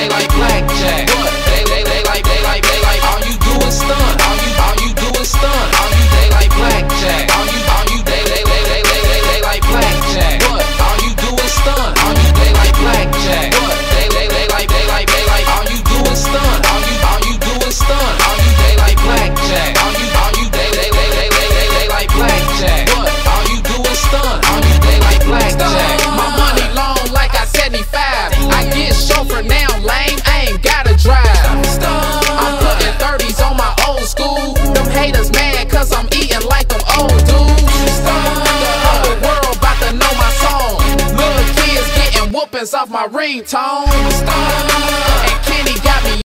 like blackjack. What? They like all you do is stun. All you do is stun. They like blackjack. They like blackjack. What? All you do is stun. They like blackjack. What? They like all you do is stun. All you do is stun. They like blackjack. They like blackjack. What? All you do is stun. They like blackjack. My money long like I 75. I get chauffeur now, lame. I ain't gotta drive. I'm putting 30s on my old school. Them haters mad cause I'm eating like them old dudes. The whole world about to know my song. Little kids getting whoopings off my ringtone. And Kenny got me